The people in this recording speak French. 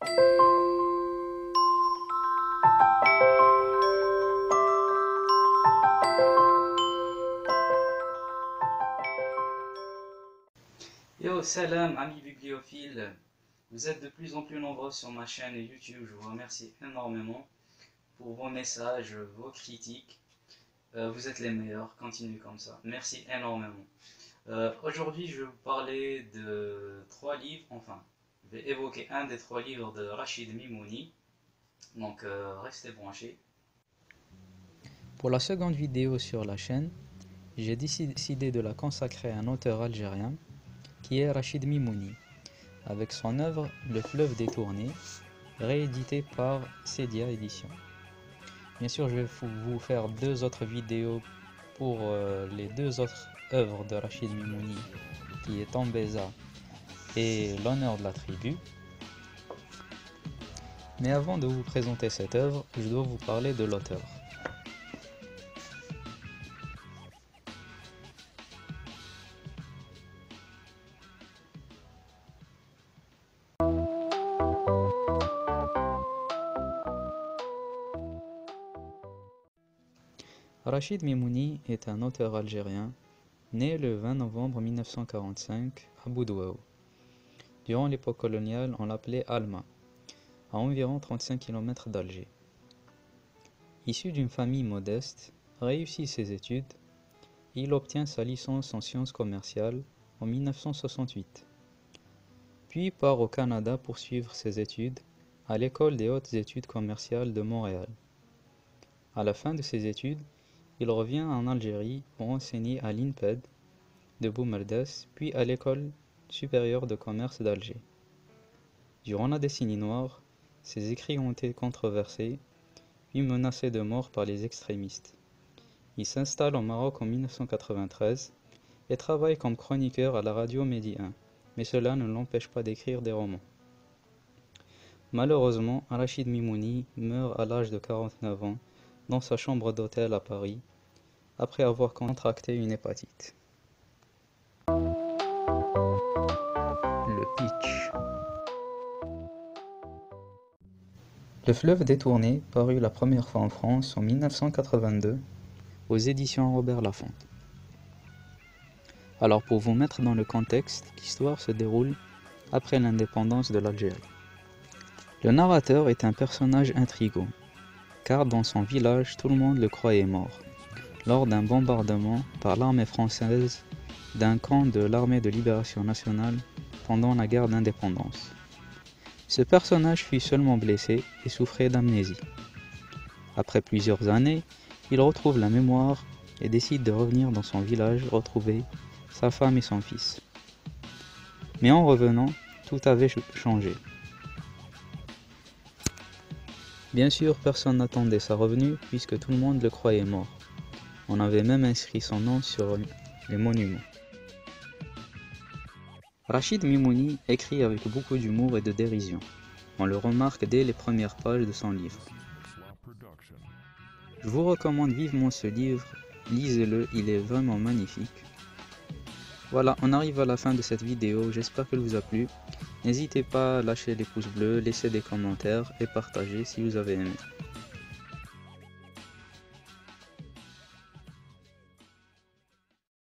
Yo, salam, amis bibliophiles. Vous êtes de plus en plus nombreux sur ma chaîne YouTube. Je vous remercie énormément pour vos messages, vos critiques. Vous êtes les meilleurs. Continuez comme ça. Merci énormément. Aujourd'hui, je vais vous parler de 3 livres. Enfin, je vais évoquer un des 3 livres de Rachid Mimouni. Donc, restez branchés. Pour la seconde vidéo sur la chaîne, j'ai décidé de la consacrer à un auteur algérien qui est Rachid Mimouni, avec son œuvre Le fleuve détourné, réédité par Sedia Édition. Bien sûr, je vais vous faire 2 autres vidéos pour les 2 autres œuvres de Rachid Mimouni, qui est Tambeza et L'honneur de la tribu. Mais avant de vous présenter cette œuvre, je dois vous parler de l'auteur. Rachid Mimouni est un auteur algérien né le 20 novembre 1945 à Boudouaou. Durant l'époque coloniale, on l'appelait Alma, à environ 35 km d'Alger. Issu d'une famille modeste, réussit ses études, il obtient sa licence en sciences commerciales en 1968. Puis part au Canada pour suivre ses études à l'École des hautes études commerciales de Montréal. À la fin de ses études, il revient en Algérie pour enseigner à l'INPED de Boumerdas, puis à l'École supérieure de commerce d'Alger. Durant la décennie noire, ses écrits ont été controversés, puis menacés de mort par les extrémistes. Il s'installe au Maroc en 1993 et travaille comme chroniqueur à la radio Medi 1, mais cela ne l'empêche pas d'écrire des romans. Malheureusement, Rachid Mimouni meurt à l'âge de 49 ans dans sa chambre d'hôtel à Paris, après avoir contracté une hépatite. Le pitch. Le fleuve détourné parut la première fois en France en 1982 aux éditions Robert Laffont. Alors pour vous mettre dans le contexte, l'histoire se déroule après l'indépendance de l'Algérie. Le narrateur est un personnage intrigant, car dans son village, tout le monde le croyait mort, lors d'un bombardement par l'armée française d'un camp de l'armée de libération nationale pendant la guerre d'indépendance. Ce personnage fut seulement blessé et souffrait d'amnésie. Après plusieurs années, il retrouve la mémoire et décide de revenir dans son village retrouver sa femme et son fils. Mais en revenant, tout avait changé. Bien sûr, personne n'attendait sa revenue puisque tout le monde le croyait mort. On avait même inscrit son nom sur les monuments. Rachid Mimouni écrit avec beaucoup d'humour et de dérision. On le remarque dès les premières pages de son livre. Je vous recommande vivement ce livre, lisez-le, il est vraiment magnifique. Voilà, on arrive à la fin de cette vidéo, j'espère qu'elle vous a plu. N'hésitez pas à lâcher les pouces bleus, laisser des commentaires et partager si vous avez aimé.